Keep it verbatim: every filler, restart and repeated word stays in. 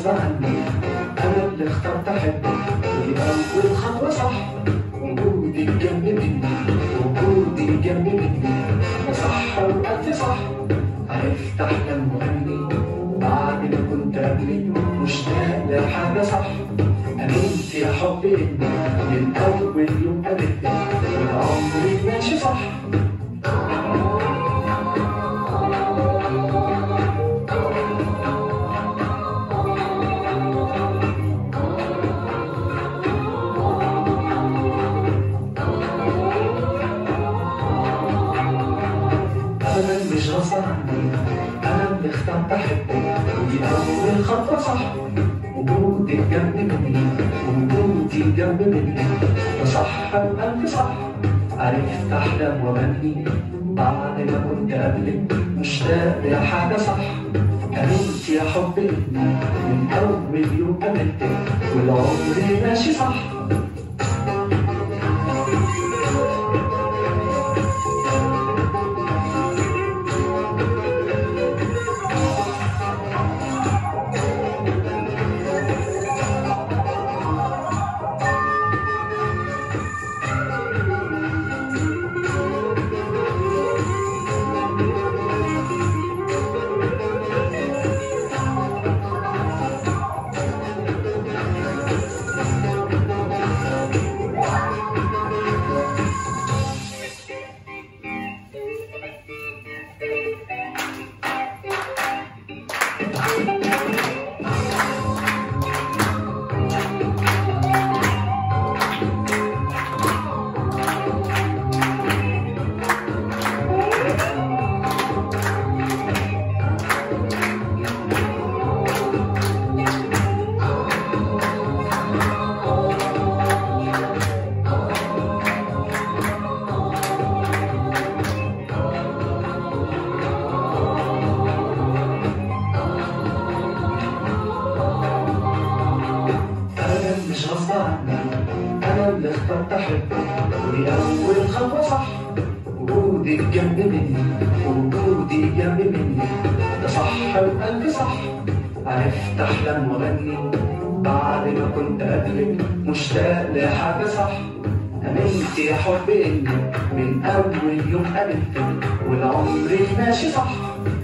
غصب عني، أنا اللي اخترت أحبك ودي أول خطوة صح. وجودي جنب مني، وجودي جنب مني، صح وألف صح. عرفت أحلم وأغني بعد ما كنت قبلك مشتاق لحاجة صح. أمنت يا حبي إني من أول يوم قابلتك والعمر ماشي صح. أنا مش غصب عني، أنا اللي اخترت أحبك ودي أول خطوة صح. وجودك جنب مني، وجودي جنب مني، صح وألف صح. عرفت أحلم وأغني بعد ما كنت قبلك مشتاق لحاجة صح. أمنت يا حبي إني من أول يوم قابلتك والعمر ماشي صح. مش غصب عني، أنا اللي اخترت أحبك ودي أول خطوة صح. وجودك جنب مني، وجودي جنب مني، ده صح وألف صح. عرفت أحلم وأغني بعد ما كنت قبلك مشتاق لحاجة صح. أمنت يا حبي إني من أول يوم قابلتك والعمر ماشي صح.